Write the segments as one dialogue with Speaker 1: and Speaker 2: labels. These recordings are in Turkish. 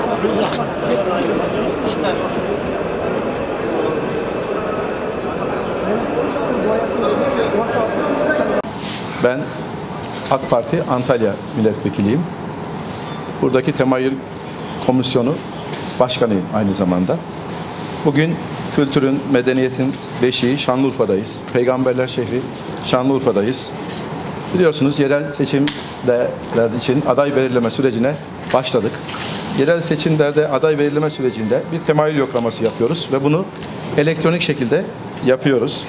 Speaker 1: Ben AK Parti Antalya milletvekiliyim. Buradaki Temayül Komisyonu başkanıyım aynı zamanda. Bugün kültürün, medeniyetin beşiği Şanlıurfa'dayız. Peygamberler şehri Şanlıurfa'dayız. Biliyorsunuz yerel seçimler için aday belirleme sürecine başladık. Yerel seçimlerde aday belirleme sürecinde bir temayül yoklaması yapıyoruz ve bunu elektronik şekilde yapıyoruz.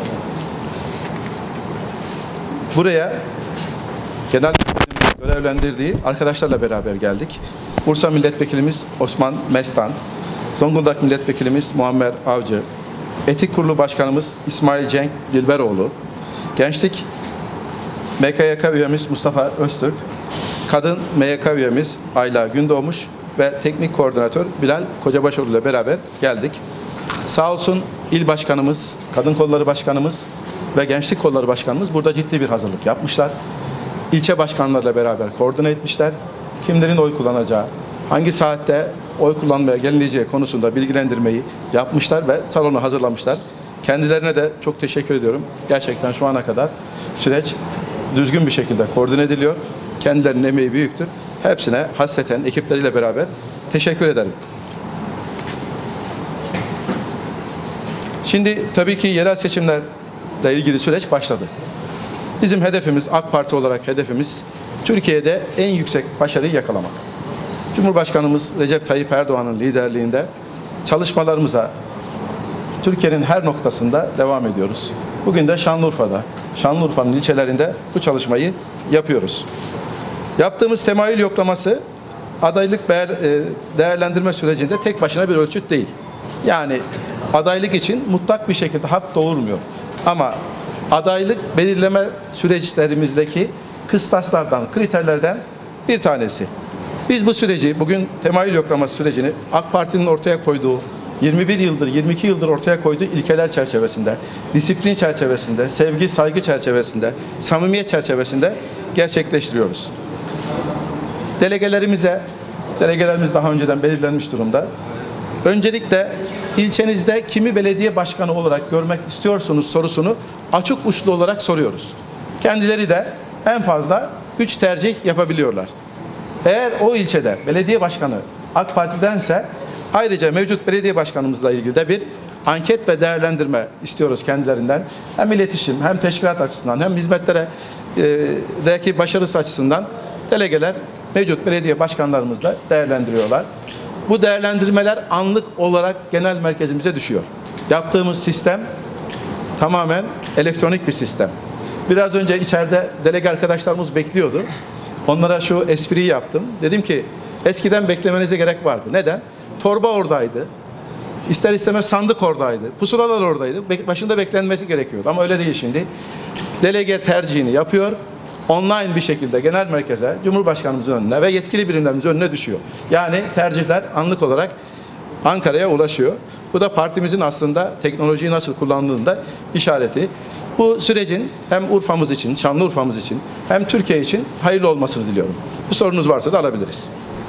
Speaker 1: Buraya genel görevlendirdiği arkadaşlarla beraber geldik. Bursa Milletvekilimiz Osman Mestan, Zonguldak Milletvekilimiz Muammer Avcı, Etik Kurulu Başkanımız İsmail Cenk Dilberoğlu, Gençlik MKYK üyemiz Mustafa Öztürk, Kadın MYK üyemiz Ayla Gündoğmuş ve Teknik Koordinatör Bilal Kocabaşoğlu ile beraber geldik. Sağ olsun İl Başkanımız, Kadın Kolları Başkanımız ve Gençlik Kolları Başkanımız burada ciddi bir hazırlık yapmışlar. İlçe başkanlarıyla beraber koordine etmişler. Kimlerin oy kullanacağı, hangi saatte oy kullanmaya gelineceği konusunda bilgilendirmeyi yapmışlar ve salonu hazırlamışlar. Kendilerine de çok teşekkür ediyorum. Gerçekten şu ana kadar süreç düzgün bir şekilde koordine ediliyor. Kendilerinin emeği büyüktür. Hepsine hasreten ekipleriyle beraber teşekkür ederim. Şimdi tabii ki yerel seçimlerle ilgili süreç başladı. Bizim hedefimiz, AK Parti olarak hedefimiz Türkiye'de en yüksek başarıyı yakalamak. Cumhurbaşkanımız Recep Tayyip Erdoğan'ın liderliğinde çalışmalarımıza Türkiye'nin her noktasında devam ediyoruz. Bugün de Şanlıurfa'da, Şanlıurfa'nın ilçelerinde bu çalışmayı yapıyoruz. Yaptığımız temayül yoklaması adaylık değerlendirme sürecinde tek başına bir ölçüt değil. Yani adaylık için mutlak bir şekilde hak doğurmuyor. Ama adaylık belirleme süreçlerimizdeki kıstaslardan, kriterlerden bir tanesi. Biz bu süreci, bugün temayül yoklaması sürecini AK Parti'nin ortaya koyduğu, 21 yıldır, 22 yıldır ortaya koyduğu ilkeler çerçevesinde, disiplin çerçevesinde, sevgi, saygı çerçevesinde, samimiyet çerçevesinde gerçekleştiriyoruz. Delegelerimiz daha önceden belirlenmiş durumda. Öncelikle ilçenizde kimi belediye başkanı olarak görmek istiyorsunuz sorusunu açık uçlu olarak soruyoruz. Kendileri de en fazla 3 tercih yapabiliyorlar. Eğer o ilçede belediye başkanı AK Parti'dense ayrıca mevcut belediye başkanımızla ilgili de bir anket ve değerlendirme istiyoruz kendilerinden. Hem iletişim, hem teşkilat açısından, hem hizmetlerdeki başarısı açısından delegeler mevcut belediye başkanlarımızla değerlendiriyorlar. Bu değerlendirmeler anlık olarak genel merkezimize düşüyor. Yaptığımız sistem tamamen elektronik bir sistem. Biraz önce içeride delege arkadaşlarımız bekliyordu. Onlara şu espriyi yaptım. Dedim ki eskiden beklemenize gerek vardı. Neden? Torba oradaydı. İster istemez sandık oradaydı. Pusulalar oradaydı. Başında beklenmesi gerekiyordu. Ama öyle değil şimdi. Delege tercihini yapıyor. Online bir şekilde genel merkeze, Cumhurbaşkanımızın önüne ve yetkili birimlerimizin önüne düşüyor. Yani tercihler anlık olarak Ankara'ya ulaşıyor. Bu da partimizin aslında teknolojiyi nasıl kullandığının da işareti. Bu sürecin hem Urfa'mız için, Şanlıurfa'mız için hem Türkiye için hayırlı olmasını diliyorum. Bu sorunuz varsa da alabiliriz.